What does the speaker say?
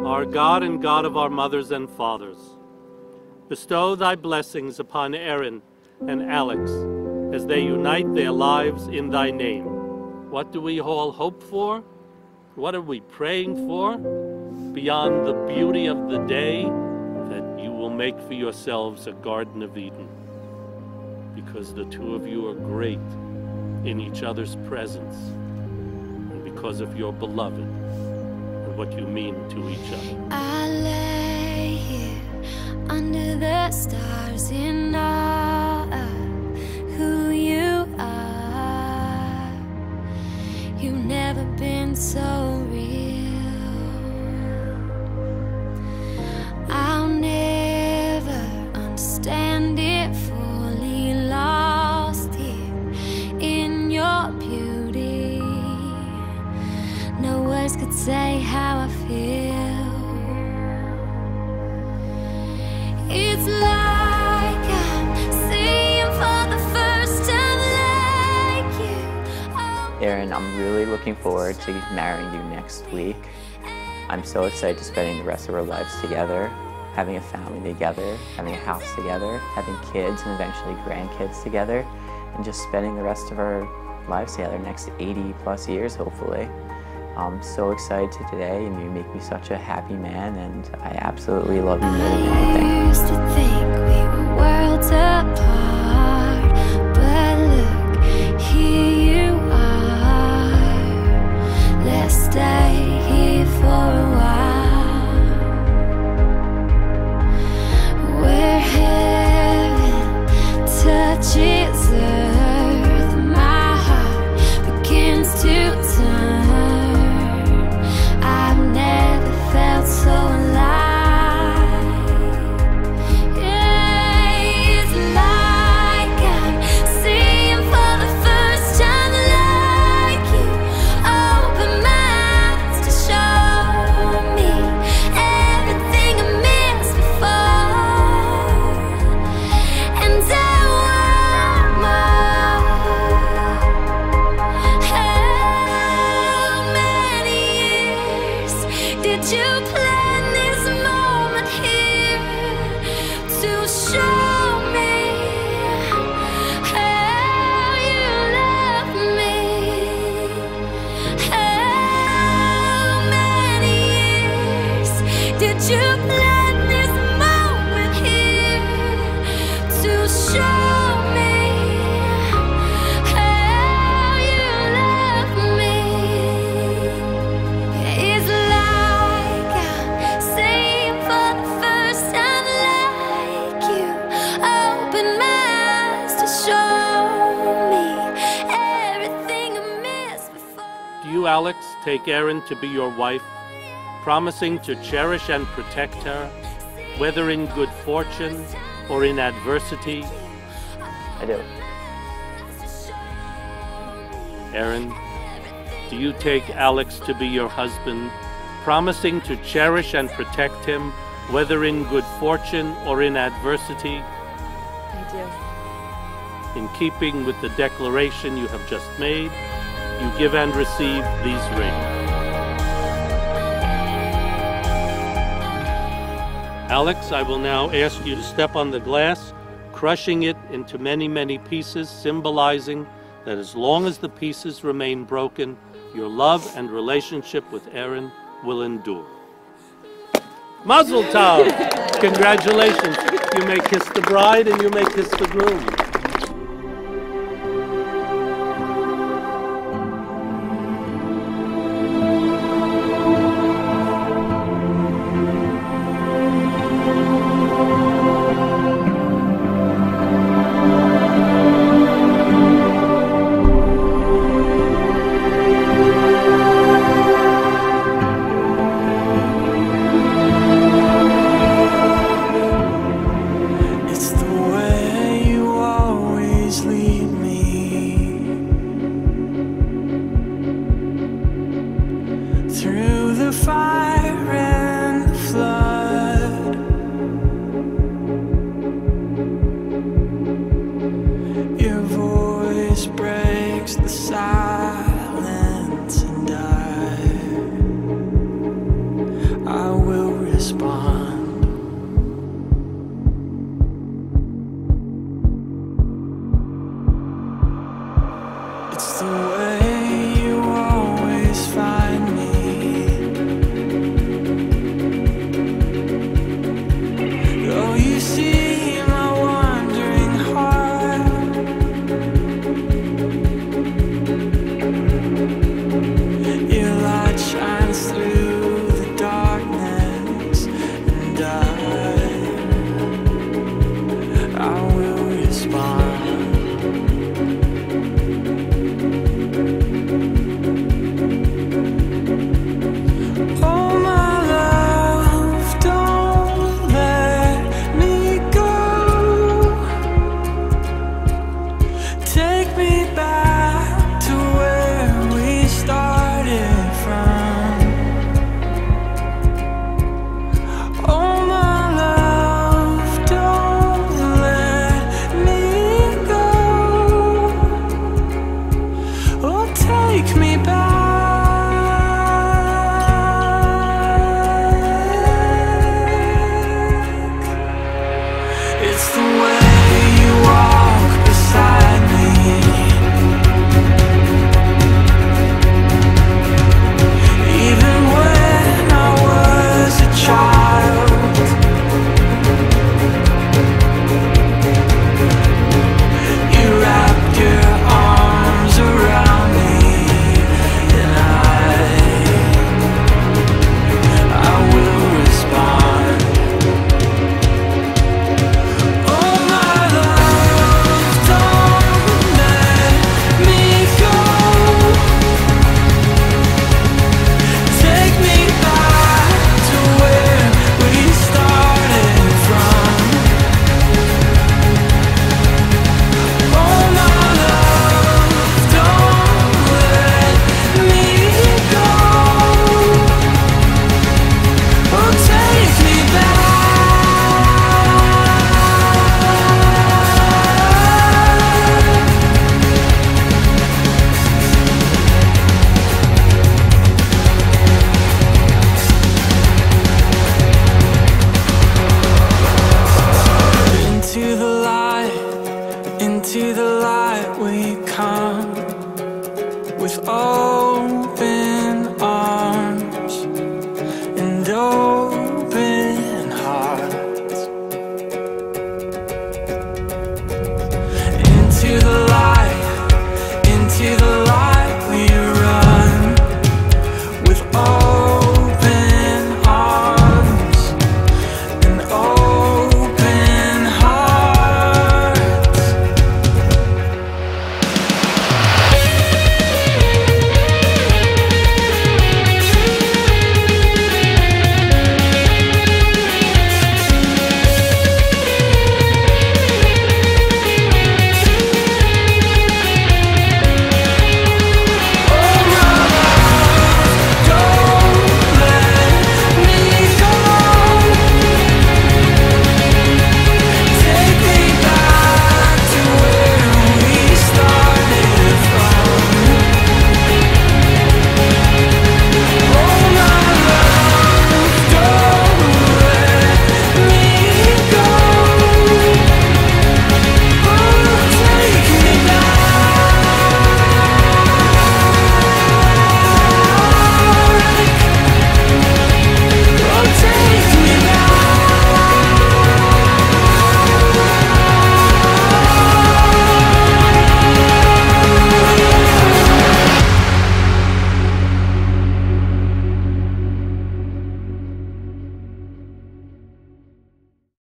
Our God and God of our mothers and fathers, bestow thy blessings upon Aaron and Alex as they unite their lives in thy name. What do we all hope for? What are we praying for? Beyond the beauty of the day, that you will make for yourselves a Garden of Eden, because the two of you are great in each other's presence, and because of your beloved and what you mean to each other. I lay here under the stars in awe of who you are. You've never been so real. I'll never understand it, fully lost here in your beauty. No words could say how I feel. It's like I'm seeing for the first time like you. Aaron, I'm really looking forward to marrying you next week. I'm so excited to spending the rest of our lives together, having a family together, having a house together, having kids and eventually grandkids together, and just spending the rest of our lives together, next 80 plus years hopefully. I'm so excited today, and you make me such a happy man, and I absolutely love you more than anything. I used to think we were worlds apart, but look, here you are. Let's stay here for a while. Where heaven touches earth, my heart begins to turn. I've never felt so alive. Yeah, it's like I'm seeing for the first time like you. Open my eyes to show me everything I missed before, and I want more. How many years did you plan this moment here to show me how you love me? How many years did you plan this moment here to show me how you love me? It's like I'm seeing for the first time like you. Open my eyes to show me everything I missed before. Do you, Alex, take Erin to be your wife, promising to cherish and protect her, whether in good fortune or in adversity? I do. Erin, do you take Alex to be your husband, promising to cherish and protect him, whether in good fortune or in adversity? I do. In keeping with the declaration you have just made, you give and receive these rings. Alex, I will now ask you to step on the glass, crushing it into many, many pieces, symbolizing that as long as the pieces remain broken, your love and relationship with Erin will endure. Mazel tov! Congratulations. You may kiss the bride and you may kiss the groom. It's the way you always lead me through the fire.